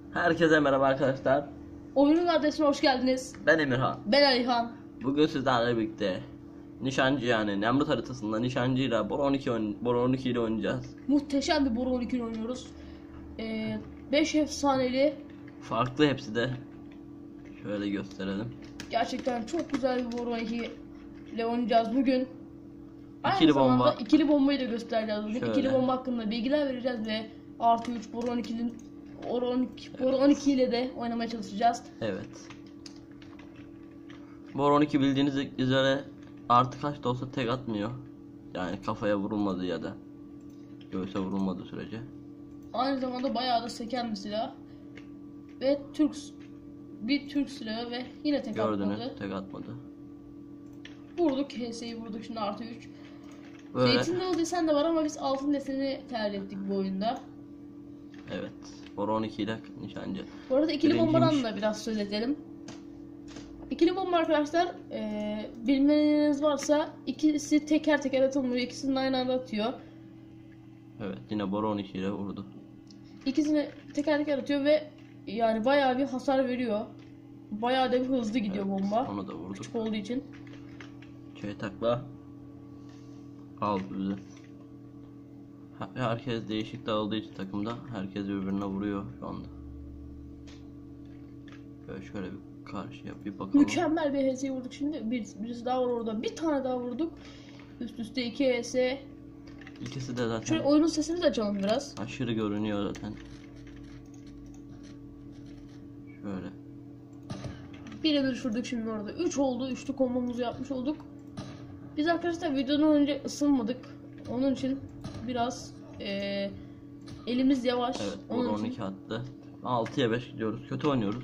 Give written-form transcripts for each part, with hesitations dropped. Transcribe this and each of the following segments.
Herkese merhaba arkadaşlar. Oyunun adresine hoş geldiniz. Ben Emirhan. Ben Alihan. Bugün sizlerle birlikte nişancı yani Nemrut haritasında nişancıyla Bora 12 ile oynayacağız. Muhteşem bir Bora 12 oynuyoruz. 5 efsaneli. Farklı hepsi de. Şöyle gösterelim. Gerçekten çok güzel bir Bora 12 ile oynayacağız bugün. İkili bomba. İkili bombayı da göstereceğiz bugün. Şöyle. İkili bomba hakkında bilgiler vereceğiz ve artı 3 Bora 12 ile de oynamaya çalışacağız. Evet. Bora 12 bildiğiniz üzere artı kaç da olsa tek atmıyor. Yani kafaya vurulmadı ya da göğüse vurulmadığı sürece. Aynı zamanda bayağı da seken bir silah. Ve bir Türk silahı ve yine tek Gördünüz, atmadı. tek atmadı. Vurduk, HS'yi vurduk, şimdi artı 3. Böyle. Zeytin dalı desen de var ama biz altın deseni tercih ettik bu oyunda. Evet. Bora 12 ile nişancı. Bu arada ikili Birinciymiş. bombadan da biraz söz edelim. İkili bomba arkadaşlar, bilmeniz varsa ikisi teker teker atılmıyor, ikisini aynı anda atıyor. Evet, yine Bora 12 ile vurdu. İkisini teker teker atıyor ve yani bayağı bir hasar veriyor. Bayağı da bir hızlı gidiyor bomba. Onu da vurduk. Küçük olduğu için. Takla aldı bizi. Herkes değişik dağıldığı için takımda herkes birbirine vuruyor şu anda. Şöyle bir karşıya bir bakalım. Mükemmel bir HS'yi vurduk şimdi. Birisi daha var orada. Bir tane daha vurduk. Üst üste 2 HS. İkisi de zaten Şöyle oyunun sesini de açalım biraz. aşırı görünüyor zaten. Şöyle. Birebir düşürdük şimdi orada. 3 oldu. Üçlü kombomuzu yapmış olduk. Biz arkadaşlar videodan önce ısınmadık. Onun için biraz elimiz yavaş. Evet, Onun Bora için 12 attı. 6'ya 5 gidiyoruz. Kötü oynuyoruz.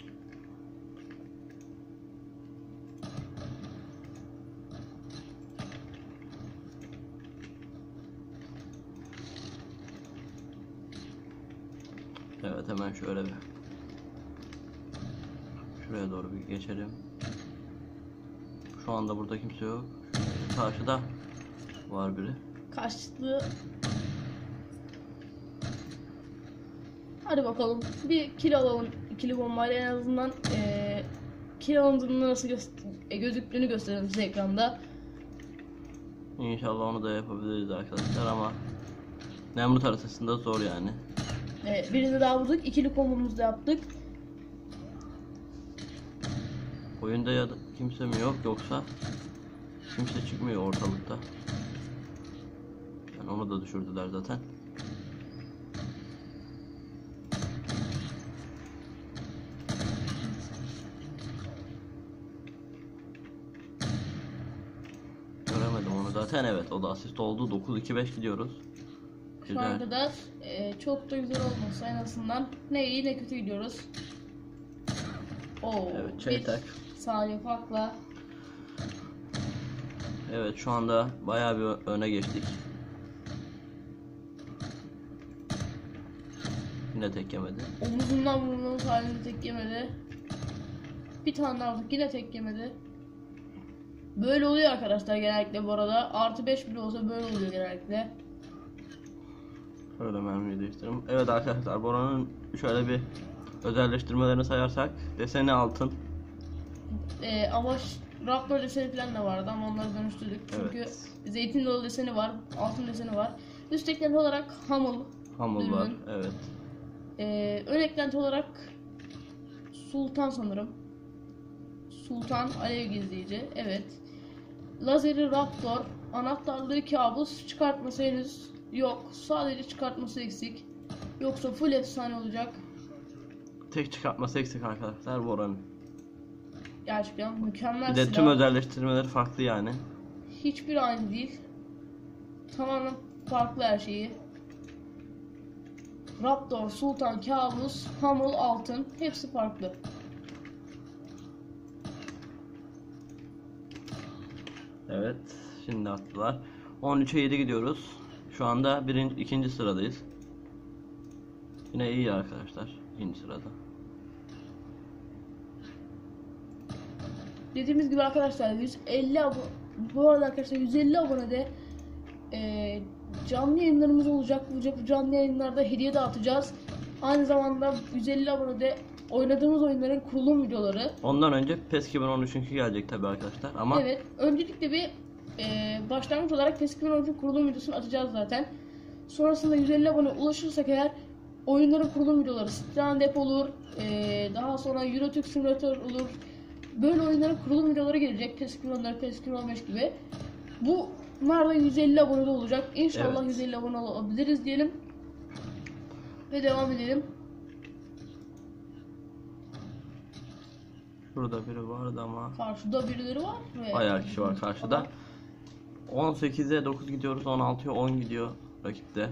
Evet, hemen şöyle bir şuraya doğru bir geçelim. Şu anda burada kimse yok. Karşıda var biri. karşılıklı. Hadi bakalım. Bir kill alalım. İkili bombayla en azından kill alındığında nasıl gözüktüğünü gösterelim size ekranda. İnşallah onu da yapabiliriz arkadaşlar ama Nemrut haritasında zor yani. Birini daha vurduk. İkili kombomuzu da yaptık. Oyunda ya da kimse mi yok yoksa kimse çıkmıyor ortalıkta. Yani onu da düşürdüler zaten. Göremedim onu zaten, evet o da asist oldu. 9-2-5 gidiyoruz. Şu ana kadar çok da güzel olmasa en azından ne iyi ne kötü gidiyoruz. Oo, Evet, bir tak. saniye farkla. Evet, şu anda bayağı bir öne geçtik. Yine tek yemedi. Omuzundan vurmamız halinde tek yemedi. Bir tane daha vurduk, yine tek yemedi. Böyle oluyor arkadaşlar genellikle bu arada. Artı 5 bile olsa böyle oluyor genellikle. Şöyle mermiyi değiştirelim. Evet arkadaşlar, Bora'nın şöyle bir özelleştirmelerini sayarsak deseni altın. Ama Raptor deseni falan da vardı ama onları dönüştürdük. Çünkü Evet. zeytin dolu deseni var, altın deseni var. Üst eklenti olarak Hamul var, ürünün. evet. Ön eklenti olarak Sultan sanırım. Sultan alev gizleyici, evet. Lazeri Raptor, anahtarlığı kabus, çıkartması henüz yok. Sadece çıkartması eksik. Yoksa full efsane olacak. Tek çıkartması eksik arkadaşlar Bora'nın. Gerçekten mükemmel Bir de silah. tüm özelleştirmeleri farklı yani. Hiçbir aynı değil. Tamamen farklı her şeyi. Raptor, Sultan, Kabus, Hamul, Altın hepsi farklı. Evet, şimdi attılar. 13'e 7 gidiyoruz. Şu anda ikinci sıradayız. Yine iyi arkadaşlar, ikinci sırada. Dediğimiz gibi arkadaşlar 150 bu arada arkadaşlar 150 abonede canlı yayınlarımız olacak. Bu canlı yayınlarda hediye dağıtacağız. Aynı zamanda 150 abonede oynadığımız oyunların kurulum videoları. Ondan önce PES 2013'ünkü gelecek tabi arkadaşlar ama Evet, öncelikle bir başlangıç olarak PES 2013'ün kurulum videosunu atacağız zaten. Sonrasında 150 abone ulaşırsak eğer oyunların kurulum videoları, Stranded olur, daha sonra Euro Truck Simulator olur. Böyle oyunların kurulum videoları gelecek. PES 2014, PES 2015 gibi. Bunlar da 150 abonede olacak. İnşallah Evet. 150 abone olabiliriz diyelim. Ve devam edelim. şurada biri vardı ama Karşıda birileri var. Ve bayağı kişi var karşıda. 18'e 9 gidiyoruz, 16'ya 10 gidiyor rakipte.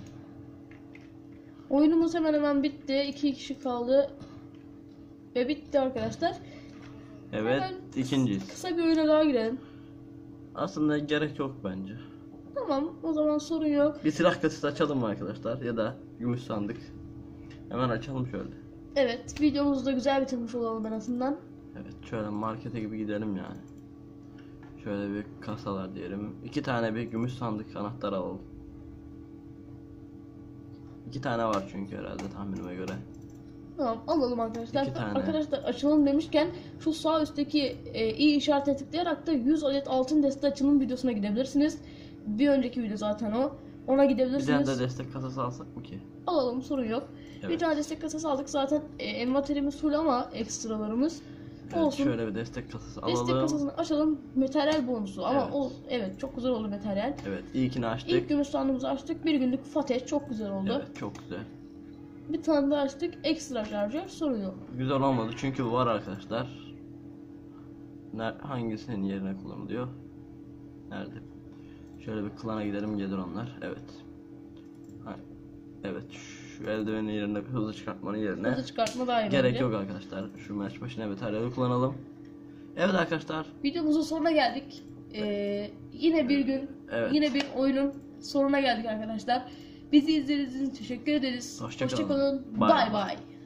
Oyunumuz hemen hemen bitti. 2 kişi kaldı. Ve bitti arkadaşlar. Evet, Hemen ikinciyiz. Kısa bir oyuna daha girelim. Aslında gerek yok bence. Tamam, o zaman sorun yok. Bir silah kasası açalım mı arkadaşlar ya da gümüş sandık. Hemen açalım şöyle. Evet, videomuzu da güzel bitirmiş olalım en azından. Evet, şöyle markete gibi gidelim yani. Şöyle bir kasalar diyelim. 2 tane bir gümüş sandık anahtar alalım. 2 tane var çünkü herhalde tahminime göre. Tamam, alalım arkadaşlar. 2 tane. Arkadaşlar açılım demişken şu sağ üstteki i işaretine tıklayarak da 100 adet altın deste açılım videosuna gidebilirsiniz. Bir önceki video zaten o. Ona Bir gidebilirsiniz. tane de destek kasası alsak mı ki? Alalım, sorun yok. Evet. Bir tane destek kasası aldık zaten, envanterimiz full ama ekstralarımız Evet, olsun. şöyle bir destek kasası alalım. Destek kasasını açalım. Materyal bonusu ama Evet. evet, çok güzel oldu materyal. Evet, ilkini açtık. İlk gümüş sandığımızı açtık. Bir günlük fatih çok güzel oldu. Evet, çok güzel. Bir tane daha açtık. Ekstra şarjör, sorun yok. Güzel olmadı çünkü var arkadaşlar. Hangisinin yerine kullanılıyor? Nerede? Şöyle bir klana gidelim, gelir onlar. Evet. Evet, şu eldivenin yerine, hızlı çıkartmanın yerine Hızlı çıkartma daha iyi gerek bence. yok arkadaşlar. Şu maç başına materyali kullanalım. Evet arkadaşlar. Videomuzun sonuna geldik. Yine bir gün, Evet. yine bir oyunun sonuna geldik arkadaşlar. Bizi izlediğiniz için teşekkür ederiz. Hoşça kalın. Hoşça kalın. Bye Bye bye. bye.